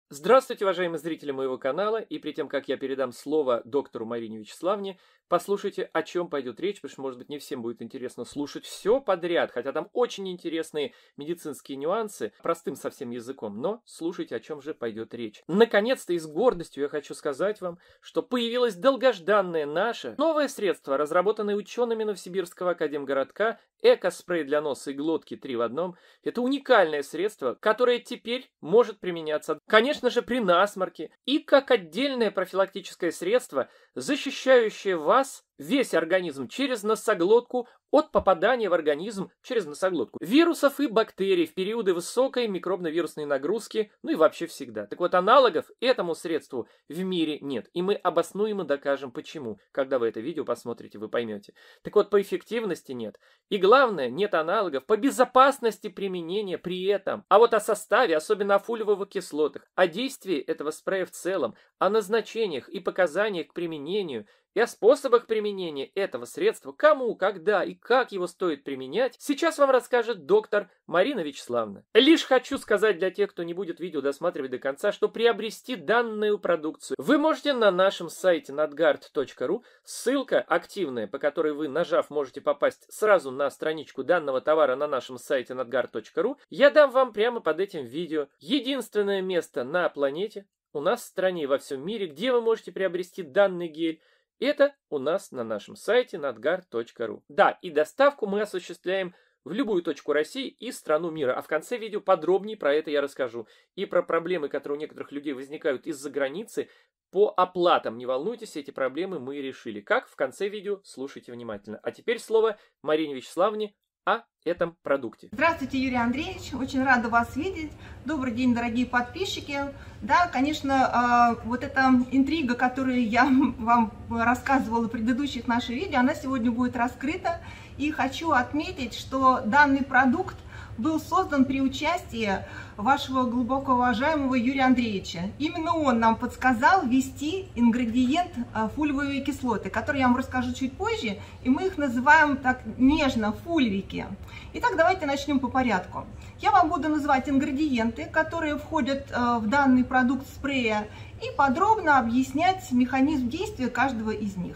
Здравствуйте, уважаемые зрители моего канала, и перед тем, как я передам слово доктору Марине Вячеславовне, послушайте, о чем пойдет речь, потому что, может быть, не всем будет интересно слушать все подряд, хотя там очень интересные медицинские нюансы, простым совсем языком, но слушайте, о чем же пойдет речь. Наконец-то и с гордостью я хочу сказать вам, что появилось долгожданное наше новое средство, разработанное учеными Новосибирского академгородка, эко-спрей для носа и глотки 3 в 1. Это уникальное средство, которое теперь может применяться, конечно же, при насморке и как отдельное профилактическое средство, защищающее вас, весь организм, через носоглотку от попадания в организм через носоглотку вирусов и бактерий в периоды высокой микробно-вирусной нагрузки, ну и вообще всегда. Так вот, аналогов этому средству в мире нет. И мы обоснуем и докажем, почему. Когда вы это видео посмотрите, вы поймете. Так вот, по эффективности нет. И главное, нет аналогов по безопасности применения при этом. А вот о составе, особенно о фолиевых кислотах, о действии этого спрея в целом, о назначениях и показаниях к применению и о способах применения этого средства, кому, когда и как его стоит применять, сейчас вам расскажет доктор Марина Вячеславовна. Лишь хочу сказать для тех, кто не будет видео досматривать до конца, что приобрести данную продукцию вы можете на нашем сайте nadgard.ru, ссылка активная, по которой вы, нажав, можете попасть сразу на страничку данного товара на нашем сайте nadgard.ru, я дам вам прямо под этим видео. Единственное место на планете, у нас в стране и во всем мире, где вы можете приобрести данный гель, это у нас на нашем сайте nadgard.ru. Да, и доставку мы осуществляем в любую точку России и страну мира. А в конце видео подробнее про это я расскажу. И про проблемы, которые у некоторых людей возникают из-за границы, по оплатам. Не волнуйтесь, эти проблемы мы решили. Как? В конце видео слушайте внимательно. А теперь слово Марине Вячеславовне о этом продукте. Здравствуйте, Юрий Андреевич, очень рада вас видеть. Добрый день, дорогие подписчики. Да, конечно, вот эта интрига, которую я вам рассказывала в предыдущих наших видео, она сегодня будет раскрыта. И хочу отметить, что данный продукт был создан при участии вашего глубоко уважаемого Юрия Андреевича. Именно он нам подсказал ввести ингредиент фолиевые кислоты, которые я вам расскажу чуть позже, и мы их называем так нежно фульвики. Итак, давайте начнем по порядку. Я вам буду называть ингредиенты, которые входят в данный продукт спрея, и подробно объяснять механизм действия каждого из них.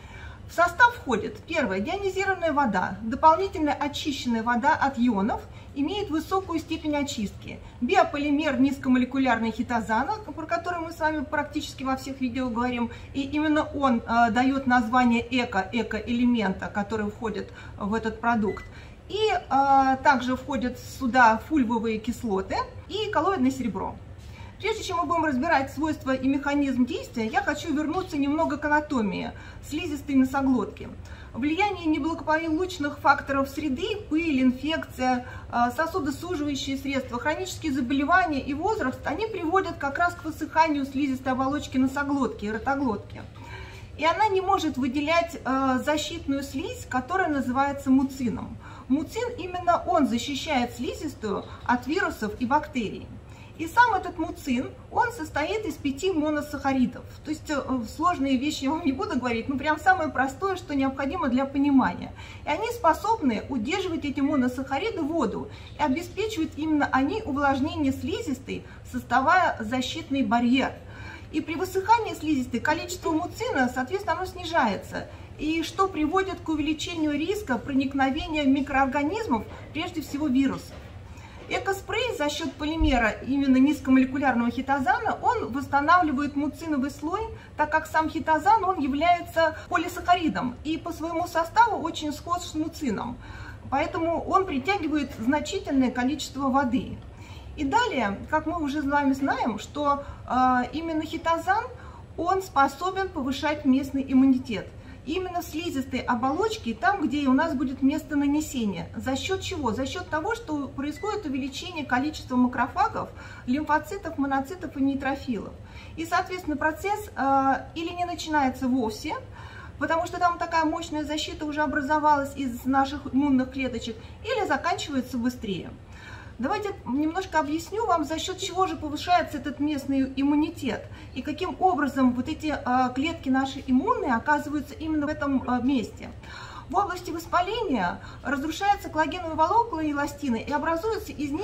В состав входит: первое, дионизированная вода, дополнительно очищенная вода от ионов, имеет высокую степень очистки. Биополимер низкомолекулярный хитозана, про который мы с вами практически во всех видео говорим, и именно он дает название эко-элемента, который входит в этот продукт. И также входят сюда фульвовые кислоты и коллоидное серебро. Прежде чем мы будем разбирать свойства и механизм действия, я хочу вернуться немного к анатомии слизистой носоглотки. Влияние неблагополучных факторов среды, пыль, инфекция, сосудосуживающие средства, хронические заболевания и возраст, они приводят как раз к высыханию слизистой оболочки носоглотки и ротоглотки. И она не может выделять защитную слизь, которая называется муцином. Муцин, именно он защищает слизистую от вирусов и бактерий. И сам этот муцин, он состоит из 5 моносахаридов. То есть сложные вещи я вам не буду говорить, но прям самое простое, что необходимо для понимания. И они способны удерживать эти моносахариды в воду. И обеспечивают именно они увлажнение слизистой, создавая защитный барьер. И при высыхании слизистой количество муцина, соответственно, оно снижается. И что приводит к увеличению риска проникновения микроорганизмов, прежде всего вирусов. Экоспрей за счет полимера именно низкомолекулярного хитозана, он восстанавливает муциновый слой, так как сам хитозан, он является полисахаридом и по своему составу очень схож с муцином. Поэтому он притягивает значительное количество воды. И далее, как мы уже с вами знаем, что именно хитозан, он способен повышать местный иммунитет. Именно в слизистой оболочке, там, где у нас будет место нанесения. За счет чего? За счет того, что происходит увеличение количества макрофагов, лимфоцитов, моноцитов и нейтрофилов. И, соответственно, процесс или не начинается вовсе, потому что там такая мощная защита уже образовалась из наших иммунных клеточек, или заканчивается быстрее. Давайте немножко объясню вам, за счет чего же повышается этот местный иммунитет и каким образом вот эти клетки наши иммунные оказываются именно в этом месте. В области воспаления разрушаются коллагеновые волокна и эластины, и образуются из них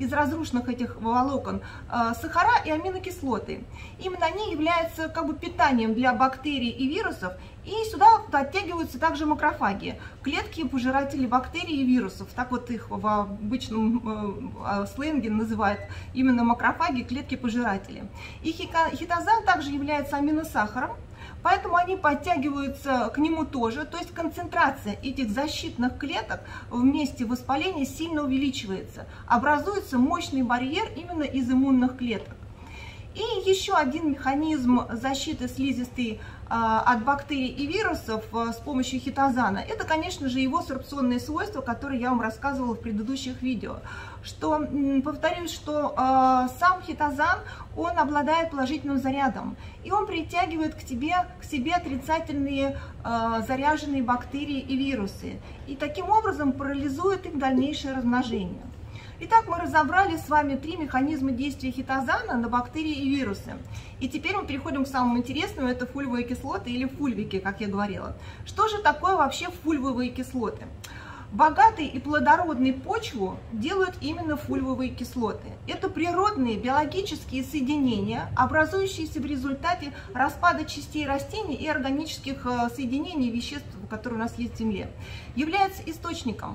из разрушенных этих волокон сахара и аминокислоты. Именно они являются как бы питанием для бактерий и вирусов, и сюда оттягиваются также макрофаги, клетки-пожиратели бактерий и вирусов. Так вот их в обычном сленге называют именно макрофаги, клетки-пожиратели. И хитозан также является аминосахаром, поэтому они подтягиваются к нему тоже, то есть концентрация этих защитных клеток в месте воспаления сильно увеличивается. Образуется мощный барьер именно из иммунных клеток. И еще один механизм защиты слизистой от бактерий и вирусов с помощью хитозана, это, конечно же, его сорбционные свойства, которые я вам рассказывала в предыдущих видео. Что, повторюсь, что сам хитозан, он обладает положительным зарядом, и он притягивает к себе отрицательные заряженные бактерии и вирусы, и таким образом парализует их дальнейшее размножение. Итак, мы разобрали с вами 3 механизма действия хитозана на бактерии и вирусы. И теперь мы переходим к самому интересному, это фульвовые кислоты или фульвики, как я говорила. Что же такое вообще фульвовые кислоты? Богатой и плодородной почву делают именно фульвовые кислоты. Это природные биологические соединения, образующиеся в результате распада частей растений и органических соединений веществ, которые у нас есть в земле. Являются источником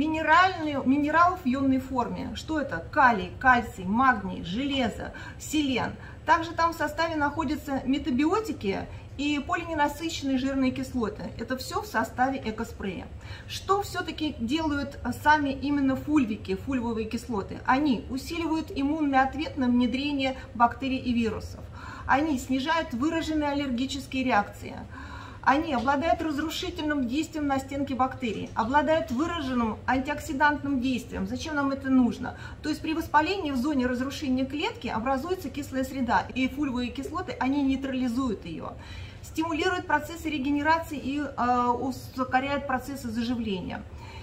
минералов в ионной форме. Что это? Калий, кальций, магний, железо, селен. Также там в составе находятся метабиотики и полиненасыщенные жирные кислоты. Это все в составе экоспрея. Что все-таки делают сами именно фульвики, фульвовые кислоты? Они усиливают иммунный ответ на внедрение бактерий и вирусов. Они снижают выраженные аллергические реакции. Они обладают разрушительным действием на стенки бактерий, обладают выраженным антиоксидантным действием. Зачем нам это нужно? То есть при воспалении в зоне разрушения клетки образуется кислая среда, и фульвовые кислоты, они нейтрализуют ее. Стимулируют процессы регенерации и ускоряют процессы заживления.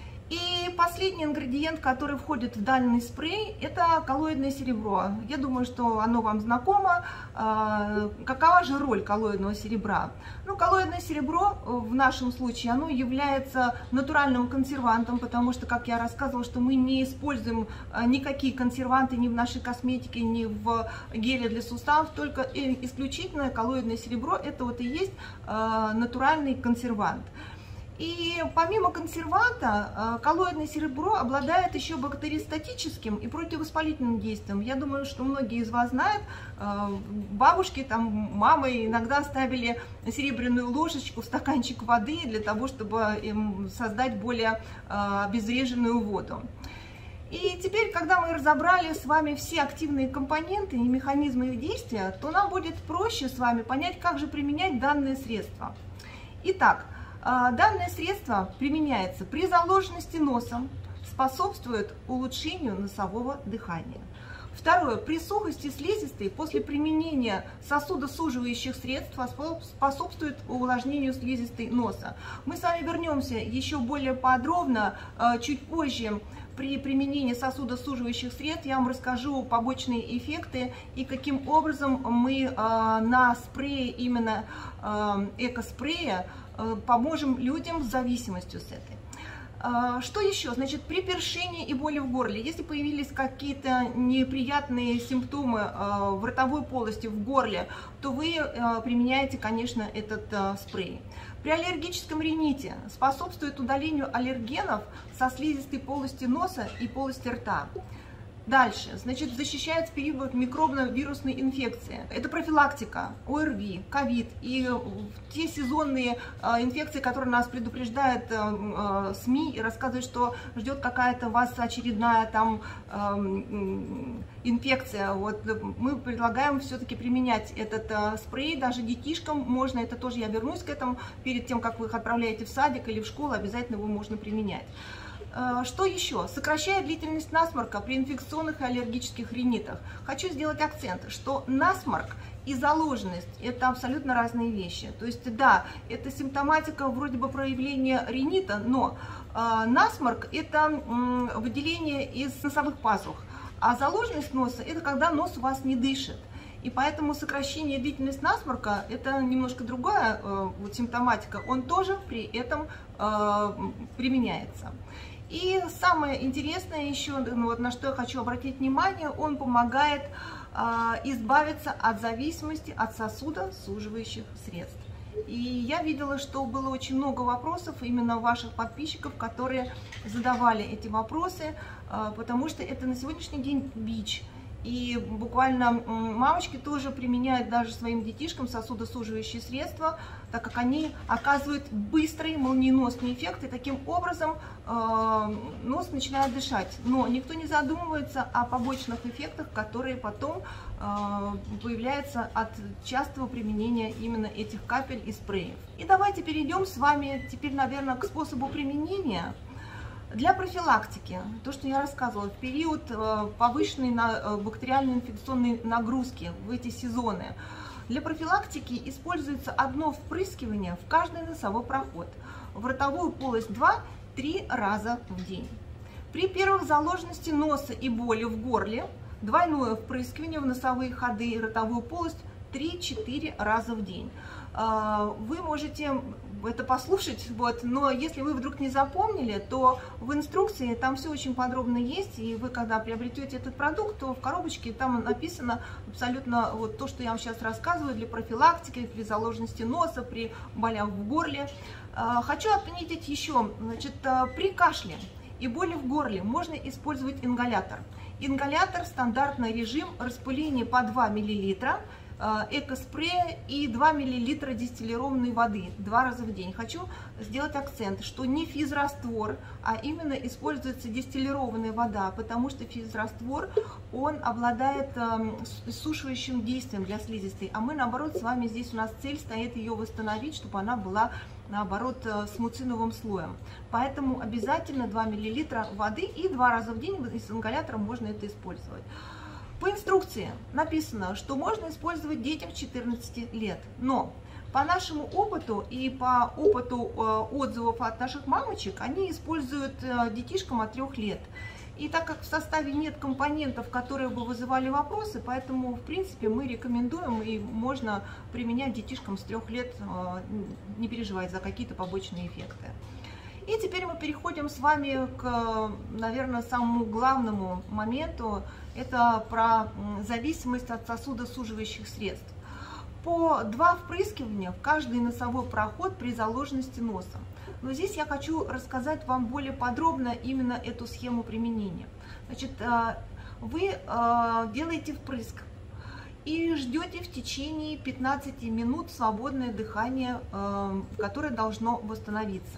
И последний ингредиент, который входит в данный спрей, это коллоидное серебро. Я думаю, что оно вам знакомо. Какова же роль коллоидного серебра? Ну, коллоидное серебро в нашем случае, оно является натуральным консервантом, потому что, как я рассказывала, что мы не используем никакие консерванты ни в нашей косметике, ни в геле для суставов, только исключительно коллоидное серебро, это вот и есть натуральный консервант. И помимо консерванта, коллоидное серебро обладает еще бактериостатическим и противовоспалительным действием. Я думаю, что многие из вас знают, бабушки, там, мамы иногда ставили серебряную ложечку в стаканчик воды для того, чтобы им создать более обезвреженную воду. И теперь, когда мы разобрали с вами все активные компоненты и механизмы их действия, то нам будет проще с вами понять, как же применять данные средства. Итак, данное средство применяется при заложенности носом, способствует улучшению носового дыхания. Второе. При сухости слизистой после применения сосудосуживающих средств способствует увлажнению слизистой носа. Мы с вами вернемся еще более подробно чуть позже. При применении сосудосуживающих средств я вам расскажу побочные эффекты и каким образом мы на спрее, именно экоспрея, поможем людям с зависимостью с этой. Что еще? Значит, при першении и боли в горле, если появились какие-то неприятные симптомы в ротовой полости, в горле, то вы применяете, конечно, этот спрей. При аллергическом рините способствует удалению аллергенов со слизистой полости носа и полости рта. Дальше, значит, защищает в период микробно-вирусной инфекции. Это профилактика ОРВИ, ковид и те сезонные инфекции, которые нас предупреждают СМИ и рассказывают, что ждет какая-то вас очередная там инфекция. Вот мы предлагаем все-таки применять этот спрей, даже детишкам можно, это тоже я вернусь к этому, перед тем, как вы их отправляете в садик или в школу, обязательно его можно применять. Что еще? Сокращает длительность насморка при инфекционных и аллергических ринитах. Хочу сделать акцент, что насморк и заложенность – это абсолютно разные вещи. То есть, да, это симптоматика вроде бы проявления ринита, но насморк – это выделение из носовых пазух, а заложенность носа – это когда нос у вас не дышит. И поэтому сокращение длительности насморка – это немножко другая симптоматика, он тоже при этом применяется. И самое интересное еще, вот на что я хочу обратить внимание, он помогает избавиться от зависимости от сосудосуживающих средств. И я видела, что было очень много вопросов именно ваших подписчиков, которые задавали эти вопросы, потому что это на сегодняшний день бич. И буквально мамочки тоже применяют даже своим детишкам сосудосуживающие средства, так как они оказывают быстрый молниеносный эффект, и таким образом нос начинает дышать. Но никто не задумывается о побочных эффектах, которые потом появляются от частого применения именно этих капель и спреев. И давайте перейдем с вами теперь, наверное, к способу применения. Для профилактики, то, что я рассказывала, в период повышенной бактериальной инфекционной нагрузки в эти сезоны, для профилактики используется одно впрыскивание в каждый носовой проход, в ротовую полость 2-3 раза в день. При первых заложенности носа и боли в горле двойное впрыскивание в носовые ходы и ротовую полость 3-4 раза в день. Вы можете это послушать, но если вы вдруг не запомнили, то в инструкции там все очень подробно есть, и вы, когда приобретете этот продукт, то в коробочке там написано абсолютно вот то, что я вам сейчас рассказываю, для профилактики, при заложенности носа, при болях в горле. Хочу отметить еще, значит, при кашле и боли в горле можно использовать ингалятор. Ингалятор, стандартный режим, распыление по 2 мл, экоспрея и 2 мл дистиллированной воды 2 раза в день. Хочу сделать акцент, что не физраствор, а именно используется дистиллированная вода, потому что физраствор, он обладает иссушивающим действием для слизистой, а мы, наоборот, с вами здесь у нас цель стоит ее восстановить, чтобы она была, наоборот, с муциновым слоем. Поэтому обязательно 2 мл воды и 2 раза в день с ингалятором можно это использовать. По инструкции написано, что можно использовать детям 14 лет, но по нашему опыту и по опыту отзывов от наших мамочек, они используют детишкам от 3 лет. И так как в составе нет компонентов, которые бы вызывали вопросы, поэтому, в принципе, мы рекомендуем и можно применять детишкам с 3 лет, не переживать за какие-то побочные эффекты. И теперь мы переходим с вами к, наверное, самому главному моменту. Это про зависимость от сосудосуживающих средств. По 2 впрыскивания в каждый носовой проход при заложенности носа. Но здесь я хочу рассказать вам более подробно именно эту схему применения. Значит, вы делаете впрыск и ждете в течение 15 минут свободное дыхание, которое должно восстановиться.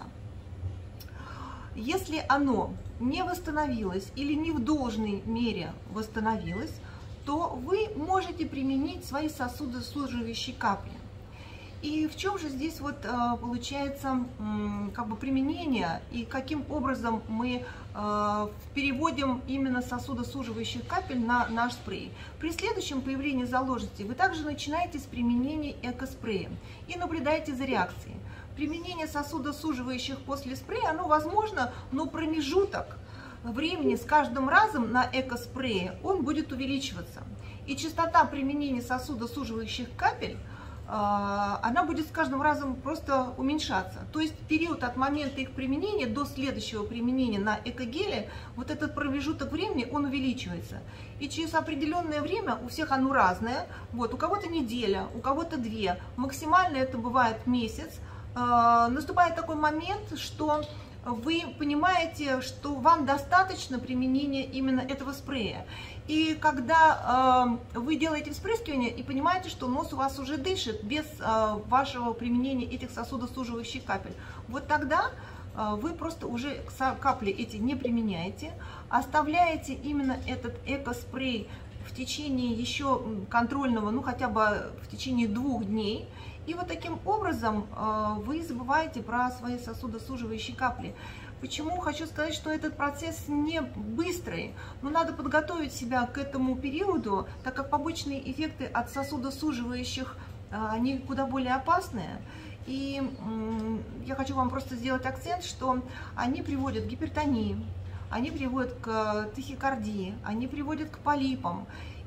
Если оно не восстановилось или не в должной мере восстановилось, то вы можете применить свои сосудосуживающие капли. И в чем же здесь вот получается как бы применение и каким образом мы переводим именно сосудосуживающих капель на наш спрей? При следующем появлении заложенности вы также начинаете с применения экоспрея и наблюдаете за реакцией. Применение сосудосуживающих после спрея, оно возможно, но промежуток времени с каждым разом на экоспрее он будет увеличиваться. И частота применения сосудосуживающих капель, она будет с каждым разом просто уменьшаться. То есть период от момента их применения до следующего применения на экогеле, вот этот промежуток времени, он увеличивается. И через определенное время, у всех оно разное, вот, у кого-то неделя, у кого-то 2, максимально это бывает месяц, наступает такой момент, что вы понимаете, что вам достаточно применения именно этого спрея. И когда вы делаете вспрыскивание и понимаете, что нос у вас уже дышит без вашего применения этих сосудосуживающих капель, вот тогда вы просто уже капли эти не применяете, оставляете именно этот экоспрей в течение еще контрольного, ну хотя бы в течение 2 дней. И вот таким образом вы забываете про свои сосудосуживающие капли. Почему хочу сказать, что этот процесс не быстрый, но надо подготовить себя к этому периоду, так как побочные эффекты от сосудосуживающих, они куда более опасные. И я хочу вам просто сделать акцент, что они приводят к гипертонии, они приводят к тахикардии, они приводят к полипам.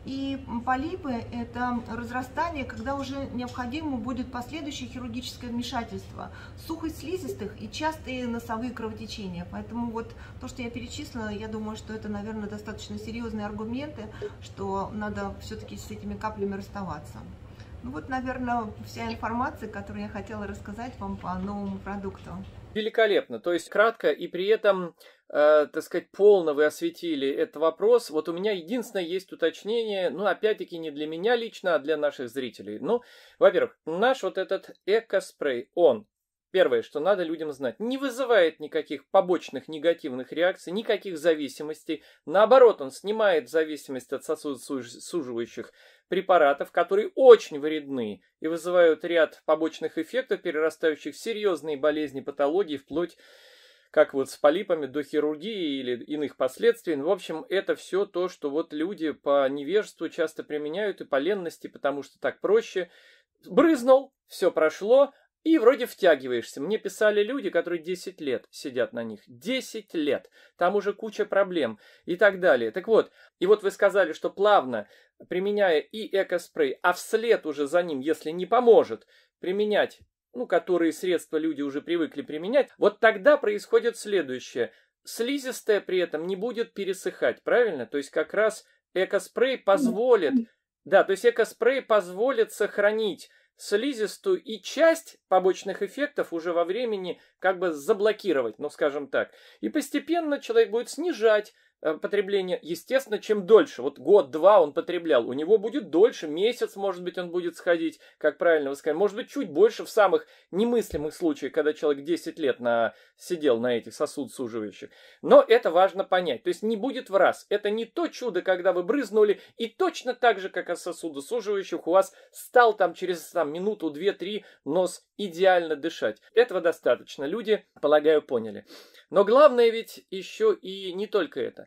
И полипы – это разрастание, когда уже необходимо будет последующее хирургическое вмешательство, сухость слизистых и частые носовые кровотечения. Поэтому вот то, что я перечислила, я думаю, что это, наверное, достаточно серьезные аргументы, что надо все-таки с этими каплями расставаться. Ну вот, наверное, вся информация, которую я хотела рассказать вам по новому продукту. Великолепно. То есть кратко и при этом, так сказать, полно вы осветили этот вопрос. Вот у меня единственное есть уточнение, ну, опять-таки, не для меня лично, а для наших зрителей. Ну, во-первых, наш вот этот эко-спрей, он, первое, что надо людям знать, не вызывает никаких побочных негативных реакций, никаких зависимостей. Наоборот, он снимает зависимость от сосудосуживающих препаратов, которые очень вредны и вызывают ряд побочных эффектов, перерастающих в серьезные болезни, патологии, вплоть как вот с полипами до хирургии или иных последствий. В общем, это все то, что вот люди по невежеству часто применяют и по ленности, потому что так проще. Брызнул, все прошло, и вроде втягиваешься. Мне писали люди, которые 10 лет сидят на них. 10 лет. Там уже куча проблем и так далее. Так вот, и вот вы сказали, что плавно, применяя и экоспрей, а вслед уже за ним, если не поможет, применять, ну, которые средства люди уже привыкли применять, вот тогда происходит следующее. Слизистая при этом не будет пересыхать, правильно? То есть как раз экоспрей позволит, да, то есть экоспрей позволит сохранить слизистую и часть побочных эффектов уже во времени как бы заблокировать, ну скажем так. И постепенно человек будет снижать потребление, естественно, чем дольше. Вот год-два он потреблял, у него будет дольше, месяц, может быть, он будет сходить, как правильно вы сказали, может быть, чуть больше в самых немыслимых случаях, когда человек 10 лет сидел на этих сосудосуживающих. Но это важно понять, то есть не будет в раз. Это не то чудо, когда вы брызнули, и точно так же, как от сосудосуживающих, у вас стал там через минуту, 2-3 нос идеально дышать. Этого достаточно, люди, полагаю, поняли. Но главное ведь еще и не только это.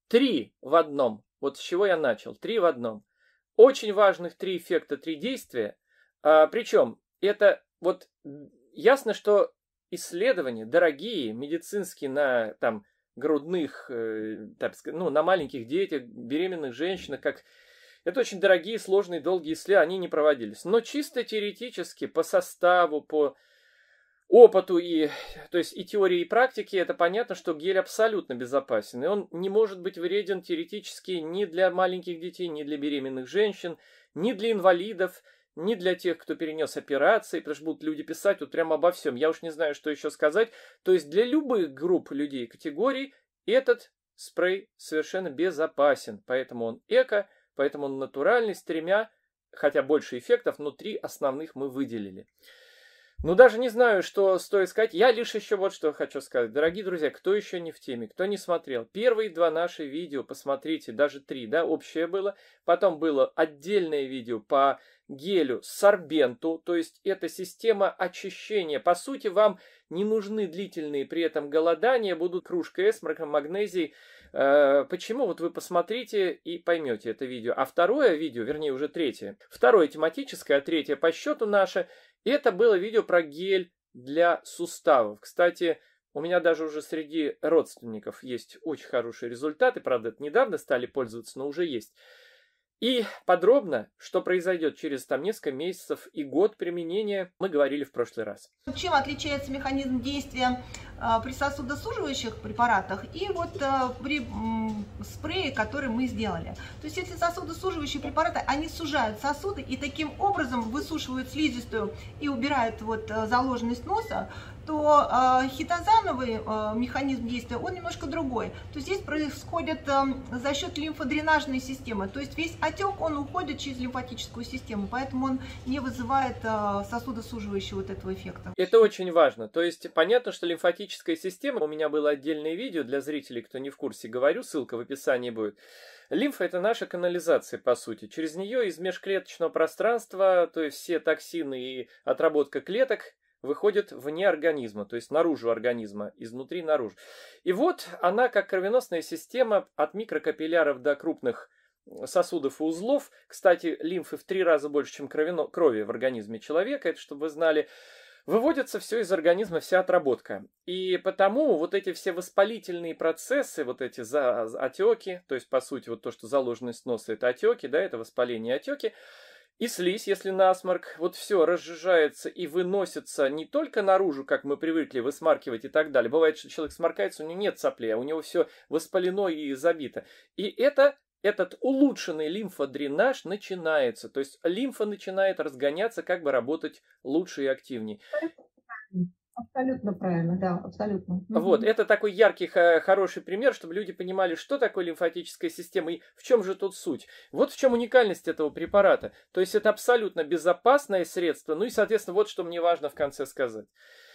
3 в одном. Вот с чего я начал. 3 в одном. Очень важных 3 эффекта, 3 действия. Причем это вот ясно, что исследования дорогие, медицинские на там грудных, на маленьких детях, беременных женщинах, это очень дорогие, сложные, долгие исследования, они не проводились. Но чисто теоретически, по составу, по опыту то есть и теории, и практики, это понятно, что гель абсолютно безопасен. И он не может быть вреден теоретически ни для маленьких детей, ни для беременных женщин, ни для инвалидов, ни для тех, кто перенес операции, потому что будут люди писать вот прямо обо всем. Я уж не знаю, что еще сказать. То есть для любых групп людей, категорий, этот спрей совершенно безопасен. Поэтому он эко, поэтому он натуральный, с 3, хотя больше эффектов, но 3 основных мы выделили. Ну, даже не знаю, что стоит сказать. Я лишь еще вот что хочу сказать. Дорогие друзья, кто еще не в теме, кто не смотрел. Первые 2 наши видео, посмотрите, даже 3, да, общее было. Потом было отдельное видео по гелю сорбенту, то есть это система очищения. По сути, вам не нужны длительные при этом голодания, будут кружка эсмарка, магнезий. Почему? Вот вы посмотрите и поймете это видео. А второе видео, вернее уже 3, второе тематическое, а 3 по счету наше, это было видео про гель для суставов. Кстати, у меня даже уже среди родственников есть очень хорошие результаты. Правда, это недавно стали пользоваться, но уже есть. И подробно, что произойдет через несколько месяцев и год применения, мы говорили в прошлый раз. Чем отличается механизм действия при сосудосуживающих препаратах и вот при спрее, который мы сделали. То есть если сосудосуживающие препараты, они сужают сосуды и таким образом высушивают слизистую и убирают вот заложенность носа, то хитозановый механизм действия, он немножко другой. То есть здесь происходит за счет лимфодренажной системы. То есть весь отек, он уходит через лимфатическую систему, поэтому он не вызывает сосудосуживающего вот этого эффекта. Это очень важно. То есть понятно, что лимфатическая система, у меня было отдельное видео для зрителей, кто не в курсе, говорю, ссылка в описании будет. Лимфа – это наша канализация, по сути. Через нее из межклеточного пространства, то есть все токсины и отработка клеток, выходит вне организма, то есть наружу организма, изнутри наружу. И вот она, как кровеносная система, от микрокапилляров до крупных сосудов и узлов. Кстати, лимфы в 3 раза больше, чем крови в организме человека, это чтобы вы знали. выводится все из организма, вся отработка. И потому вот эти все воспалительные процессы, вот эти отеки, то есть, по сути, вот то, что заложенность носа, это отеки, да, это воспаление и отеки, и слизь, если насморк, вот все разжижается и выносится не только наружу, как мы привыкли высмаркивать и так далее. Бывает, что человек сморкается, у него нет соплей, а у него все воспалено и забито. И этот улучшенный лимфодренаж начинается. То есть лимфа начинает разгоняться, как бы работать лучше и активнее. Абсолютно правильно, да, абсолютно. Вот, это такой яркий, хороший пример, чтобы люди понимали, что такое лимфатическая система и в чем же тут суть. Вот в чем уникальность этого препарата. То есть это абсолютно безопасное средство. Ну и, соответственно, вот что мне важно в конце сказать.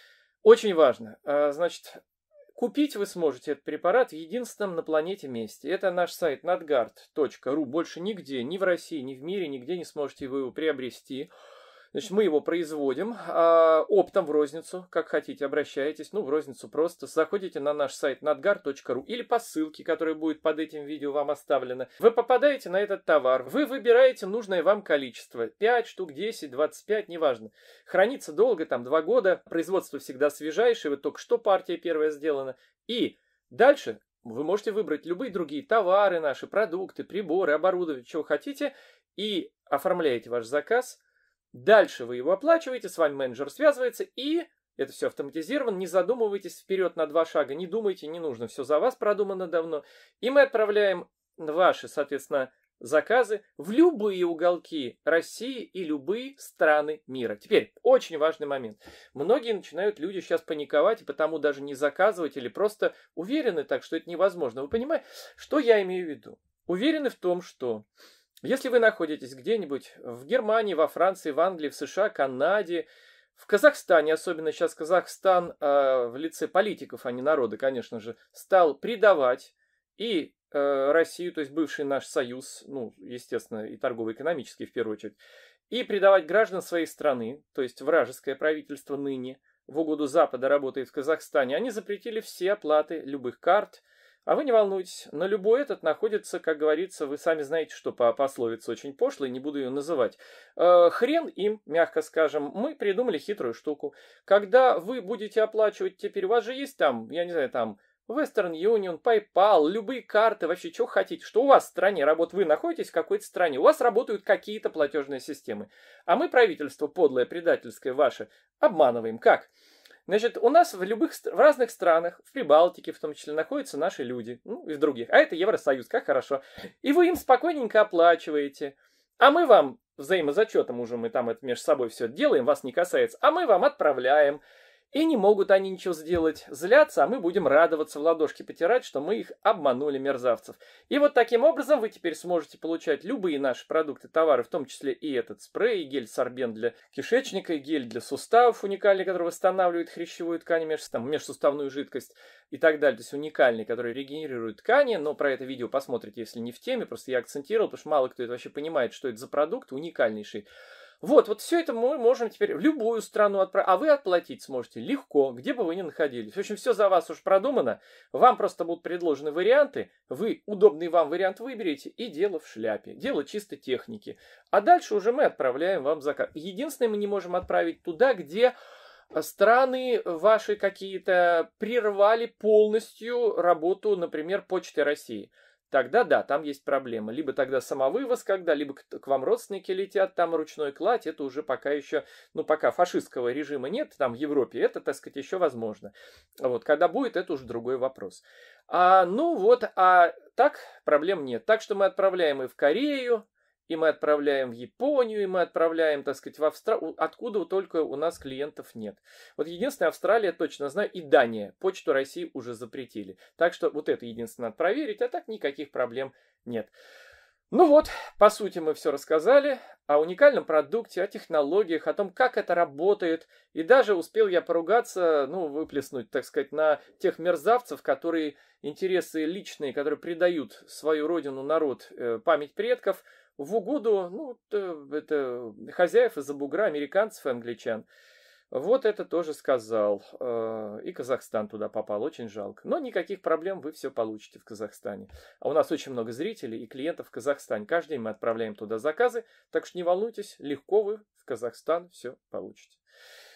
Очень важно. Значит, купить вы сможете этот препарат в единственном на планете месте. Это наш сайт nadgard.ru. Больше нигде, ни в России, ни в мире, нигде не сможете вы его приобрести. Значит, мы его производим оптом в розницу, как хотите, обращайтесь, в розницу просто. Заходите на наш сайт nadgard.ru или по ссылке, которая будет под этим видео вам оставлена. Вы попадаете на этот товар, вы выбираете нужное вам количество, 5 штук, 10, 25, неважно. Хранится долго, 2 года, производство всегда свежайшее, вот только что партия первая сделана. И дальше вы можете выбрать любые другие товары наши, продукты, приборы, оборудование, чего хотите, и оформляете ваш заказ. Дальше вы его оплачиваете, с вами менеджер связывается, и это все автоматизировано, не задумывайтесь вперед на 2 шага, не думайте, не нужно, все за вас продумано давно. И мы отправляем ваши, соответственно, заказы в любые уголки России и любые страны мира. Теперь, очень важный момент. Многие начинают люди сейчас паниковать, и потому даже не заказывать или просто уверены так, что это невозможно. Вы понимаете, что я имею в виду? Уверены в том, что если вы находитесь где-нибудь в Германии, во Франции, в Англии, в США, Канаде, в Казахстане, особенно сейчас Казахстан в лице политиков, а не народа, конечно же, стал предавать и Россию, то есть бывший наш союз, естественно, и торгово-экономический в первую очередь, и предавать граждан своей страны, то есть вражеское правительство ныне, в угоду Запада работает в Казахстане, они запретили все оплаты любых карт. А вы не волнуйтесь, на любой этот находится, как говорится, вы сами знаете, что по пословице очень пошлой, не буду ее называть. Хрен им, мягко скажем, мы придумали хитрую штуку. Когда вы будете оплачивать теперь, у вас же есть я не знаю, Western Union, PayPal, любые карты, вообще, что хотите, что у вас в стране работает, вы находитесь в какой-то стране, у вас работают какие-то платежные системы. А мы, правительство подлое, предательское ваше, обманываем. Как? Значит, у нас в разных странах, в Прибалтике в том числе, находятся наши люди, и в других. А это Евросоюз, как хорошо. И вы им спокойненько оплачиваете. А мы вам взаимозачетом уже, мы это между собой все делаем, вас не касается. А мы вам отправляем. И не могут они ничего сделать, злятся, а мы будем радоваться, в ладошки потирать, что мы их обманули, мерзавцев. И вот таким образом вы теперь сможете получать любые наши продукты, товары, в том числе и этот спрей, и гель-сорбент для кишечника, и гель для суставов уникальный, который восстанавливает хрящевую ткань, межсуставную жидкость и так далее. То есть уникальный, который регенерирует ткани, но про это видео посмотрите, если не в теме, просто я акцентировал, потому что мало кто это вообще понимает, что это за продукт уникальнейший. Вот все это мы можем теперь в любую страну отправить, а вы отплатить сможете легко, где бы вы ни находились. В общем, все за вас уж продумано, вам просто будут предложены варианты, вы удобный вам вариант выберете, и дело в шляпе, дело чисто техники. А дальше уже мы отправляем вам заказ. Единственное, мы не можем отправить туда, где страны ваши какие-то прервали полностью работу, например, Почты России. Тогда да, там есть проблема. Либо тогда самовывоз, либо к вам родственники летят, там ручной кладь, это уже пока еще, пока фашистского режима нет, там в Европе, это, так сказать, еще возможно. Вот, когда будет, это уже другой вопрос. А так проблем нет. Так что мы отправляем и в Корею, и мы отправляем в Японию, и мы отправляем, так сказать, в Австралию, откуда только у нас клиентов нет. Вот единственное, Австралия, точно знаю, и Дания. Почту России уже запретили. Так что вот это единственное надо проверить, а так никаких проблем нет. По сути мы все рассказали о уникальном продукте, о технологиях, о том, как это работает. И даже успел я поругаться, выплеснуть, так сказать, на тех мерзавцев, которые интересы личные, которые предают свою родину, народ, память предков, в угоду, это хозяев из-за бугра, американцев и англичан. Вот это тоже сказал. И Казахстан туда попал, очень жалко. Но никаких проблем, вы все получите в Казахстане. А у нас очень много зрителей и клиентов в Казахстане. Каждый день мы отправляем туда заказы, так что не волнуйтесь, легко вы в Казахстан все получите.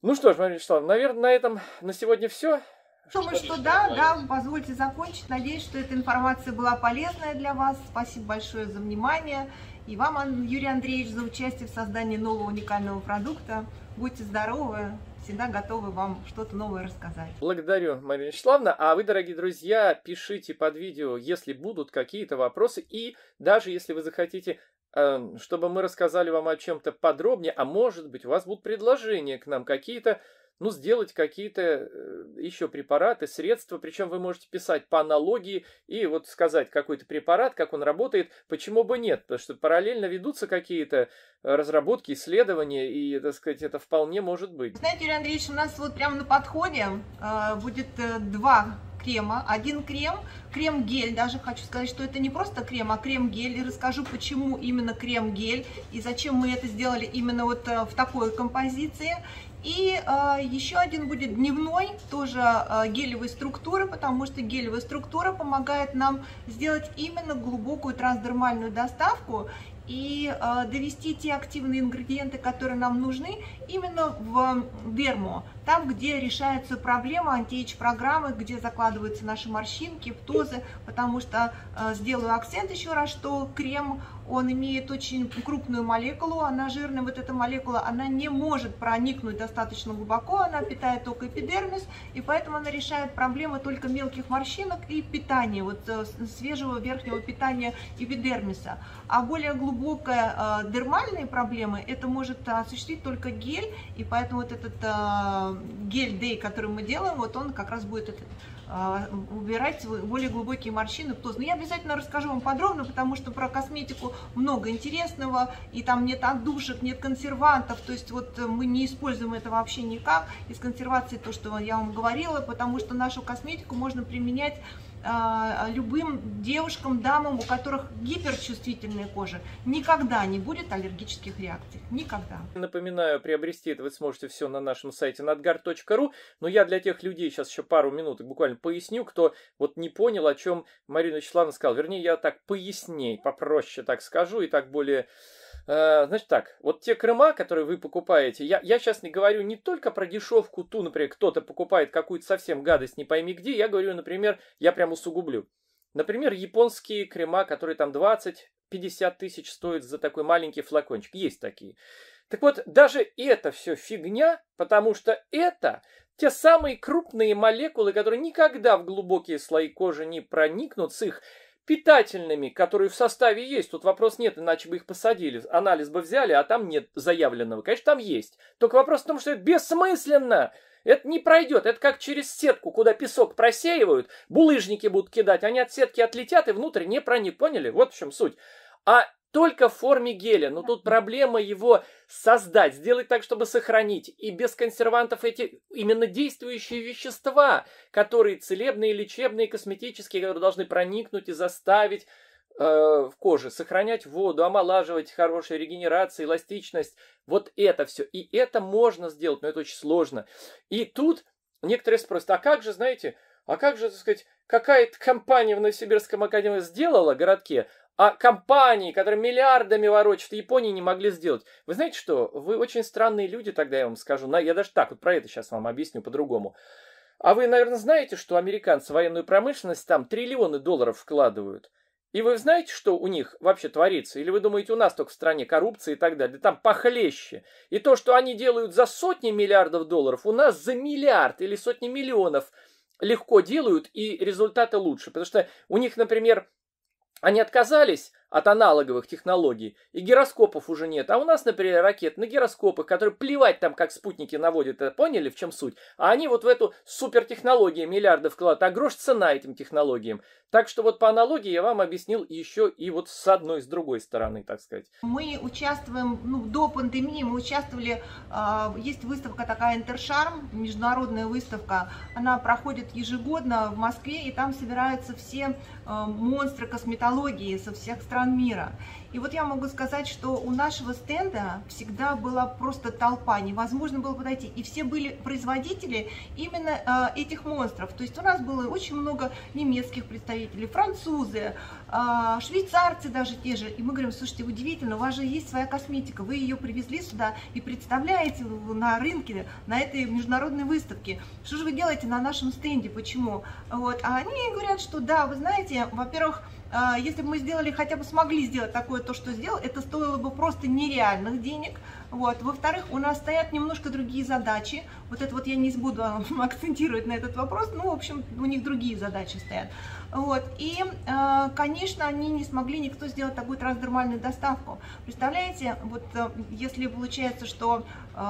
Ну что ж, Марина Вячеславовна, наверное, на этом на сегодня все. Думаю, что да, позвольте закончить. Надеюсь, что эта информация была полезная для вас. Спасибо большое за внимание. И вам, Юрий Андреевич, за участие в создании нового уникального продукта. Будьте здоровы, всегда готовы вам что-то новое рассказать. Благодарю, Марина Вячеславовна. А вы, дорогие друзья, пишите под видео, если будут какие-то вопросы. И даже если вы захотите, чтобы мы рассказали вам о чем-то подробнее, а может быть, у вас будут предложения к нам какие-то, ну, сделать какие-то еще препараты, средства, причем вы можете писать по аналогии и вот сказать какой-то препарат, как он работает, почему бы нет, потому что параллельно ведутся какие-то разработки, исследования, и, так сказать, это вполне может быть. Знаете, Юрий Андреевич, у нас вот прямо на подходе будет два крема. Один крем-гель, даже хочу сказать, что это не просто крем, а крем-гель, и расскажу, почему именно крем-гель, и зачем мы это сделали именно вот в такой композиции. И еще один будет дневной, тоже гелевой структуры, потому что гелевая структура помогает нам сделать именно глубокую трансдермальную доставку и довести те активные ингредиенты, которые нам нужны, именно в дерму, там, где решаются проблемы анти-эйдж-программы, где закладываются наши морщинки, птозы, потому что сделаю акцент еще раз, что крем, он имеет очень крупную молекулу, она жирная, вот эта молекула, она не может проникнуть достаточно глубоко, она питает только эпидермис, и поэтому она решает проблемы только мелких морщинок и питания, вот свежего верхнего питания эпидермиса. А более глубокие дермальные проблемы это может осуществить только гель, и поэтому вот этот гель-дей, который мы делаем, вот он как раз будет убирать более глубокие морщины, птоз. Но я обязательно расскажу вам подробно, потому что про косметику много интересного, и там нет отдушек, нет консервантов, то есть вот мы не используем это вообще никак. Из консервации то, что я вам говорила, потому что нашу косметику можно применять любым девушкам, дамам, у которых гиперчувствительная кожа. Никогда не будет аллергических реакций. Никогда. Напоминаю, приобрести это вы сможете все на нашем сайте nadgard.ru. Но я для тех людей сейчас еще пару минут буквально поясню, кто вот не понял, о чем Марина Вячеславовна сказала. Вернее, я так поясней, попроще так скажу и так более... Значит так, вот те крема, которые вы покупаете, я сейчас не говорю не только про дешевку ту, например, кто-то покупает какую-то совсем гадость, не пойми где, я говорю, например, я прям усугублю. Например, японские крема, которые там 20-50 тысяч стоят за такой маленький флакончик, есть такие. Так вот, даже это все фигня, потому что это те самые крупные молекулы, которые никогда в глубокие слои кожи не проникнут с их питательными, которые в составе есть. Тут вопрос нет, иначе бы их посадили. Анализ бы взяли, а там нет заявленного. Конечно, там есть. Только вопрос в том, что это бессмысленно. Это не пройдет. Это как через сетку, куда песок просеивают, булыжники будут кидать, они от сетки отлетят и внутрь не проникнут. Поняли? Вот в чем суть. А только в форме геля. Но тут проблема его создать, сделать так, чтобы сохранить. И без консервантов эти именно действующие вещества, которые целебные, лечебные, косметические, которые должны проникнуть и заставить в коже, сохранять воду, омолаживать, хорошая регенерация, эластичность. Вот это все. И это можно сделать, но это очень сложно. И тут некоторые спросят, а как же, знаете, так сказать, какая-то компания в Новосибирском академии сделала городке, а компании, которые миллиардами ворочат, в Японии не могли сделать. Вы знаете что? Вы очень странные люди, тогда я вам скажу. Я даже так вот про это сейчас вам объясню по-другому. А вы, наверное, знаете, что американцы в военную промышленность там триллионы долларов вкладывают. И вы знаете, что у них вообще творится? Или вы думаете, у нас только в стране коррупция и так далее? Да там похлеще. И то, что они делают за сотни миллиардов долларов, у нас за миллиард или сотни миллионов легко делают, и результаты лучше. Потому что у них, например, они отказались от аналоговых технологий, и гироскопов уже нет. А у нас, например, ракеты на гироскопах, которые плевать там, как спутники наводят, поняли, в чем суть? А они вот в эту супертехнологию миллиарды вкладывают, а грош цена этим технологиям. Так что вот по аналогии я вам объяснил еще и вот с одной, с другой стороны, так сказать. Мы участвуем, до пандемии мы участвовали, есть выставка такая Интершарм, международная выставка, она проходит ежегодно в Москве, и там собираются все монстры косметологии со всех стран стран мира. И вот я могу сказать, что у нашего стенда всегда была просто толпа, невозможно было подойти. И все были производители именно этих монстров. То есть у нас было очень много немецких представителей, французы, швейцарцы даже те же. И мы говорим: слушайте, удивительно, у вас же есть своя косметика, вы ее привезли сюда и представляете на рынке, на этой международной выставке. Что же вы делаете на нашем стенде, почему? Вот. А они говорят, что да, вы знаете, во-первых, если бы мы сделали, хотя бы смогли сделать такое, то, что сделал, это стоило бы просто нереальных денег. Вот. Во-вторых, у нас стоят немножко другие задачи. Вот это вот я не буду акцентировать на этот вопрос, ну, в общем, у них другие задачи стоят. Вот. И, конечно, они не смогли никто сделать такую трансдермальную доставку. Представляете, вот если получается, что,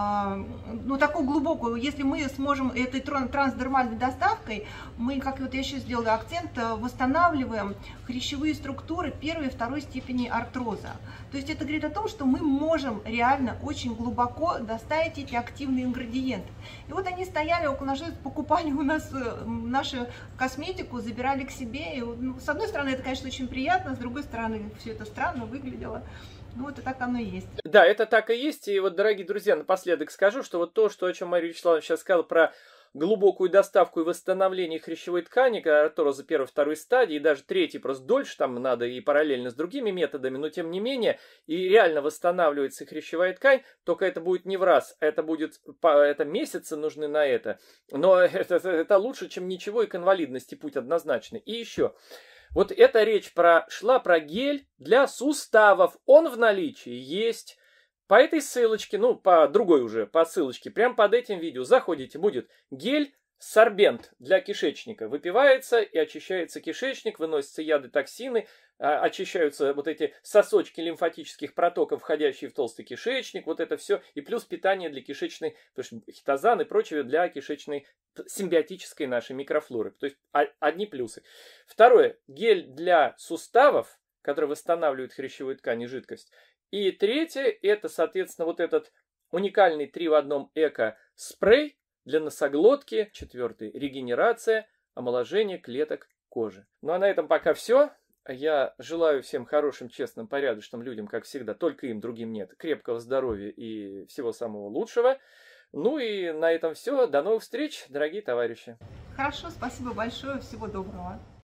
ну, такую глубокую, если мы сможем этой трансдермальной доставкой, мы, как вот я еще сделала акцент, восстанавливаем хрящевые структуры первой и второй степени артроза. То есть это говорит о том, что мы можем реально очень глубоко доставить эти активные ингредиенты. И вот они стояли около нас, покупали у нас нашу косметику, забирали к себе. И, ну, с одной стороны, это, конечно, очень приятно, с другой стороны, все это странно выглядело. Ну, вот и так оно и есть. Да, это так и есть. И вот, дорогие друзья, напоследок скажу, что вот то, о чем Мария Вячеславовна сейчас сказала про глубокую доставку и восстановление хрящевой ткани, артроза первой, второй стадии, и даже третьей, просто дольше там надо и параллельно с другими методами, но тем не менее, и реально восстанавливается хрящевая ткань, только это будет не в раз, это будет, это месяцы нужны на это, но это лучше, чем ничего, и к инвалидности путь однозначный. И еще, вот эта речь шла про гель для суставов, он в наличии есть. По этой ссылочке, ну, по другой уже, по ссылочке, прямо под этим видео заходите, будет гель сорбент для кишечника. Выпивается и очищается кишечник, выносятся яды, токсины, очищаются вот эти сосочки лимфатических протоков, входящие в толстый кишечник, вот это все. И плюс питание для кишечной, потому что хитозан и прочее для кишечной симбиотической нашей микрофлоры. То есть одни плюсы. Второе, гель для суставов, который восстанавливает хрящевую ткань и жидкость. И третье, это, соответственно, вот этот уникальный 3 в 1 эко-спрей для носоглотки. Четвертый, регенерация, омоложение клеток кожи. Ну а на этом пока все. Я желаю всем хорошим, честным, порядочным людям, как всегда, только им, другим нет, крепкого здоровья и всего самого лучшего. Ну и на этом все. До новых встреч, дорогие товарищи. Хорошо, спасибо большое, всего доброго.